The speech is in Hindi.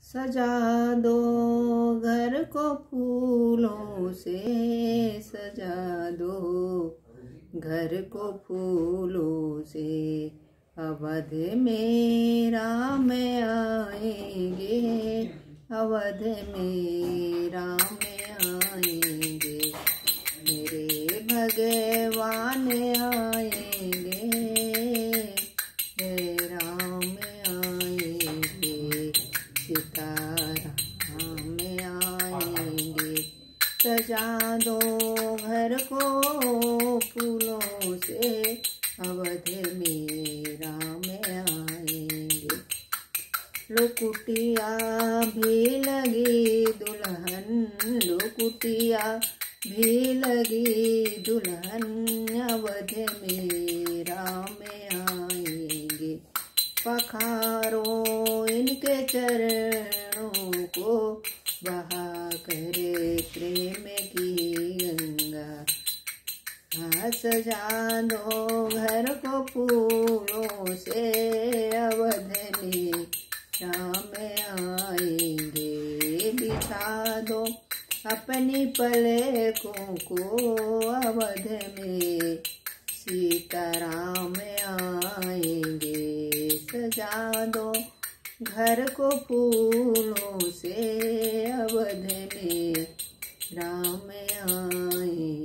सजा दो घर को फूलों से, सजा दो घर को फूलों से। अवध में राम आएंगे, अवध में राम आएंगे, मेरे भगवान आएंगे, हे राम आएंगे, सीताराम आएंगे। सजा दो घर को फूलों से, अवध में राम आएंगे। लुकुटिया भी लगी दुल्हन, लुकुटिया भी लगी दुल्हन, अवध में राम आएंगे। पखारो इनके चरणों को, बहा करे प्रेम की गंगा। सजा दो घर को फूलों से, अवध में राम आएंगे। बिछा दो अपनी पलकों को, अवध में सीताराम आएंगे। सजा दो घर को फूलों से, अवध में राम आएंगे।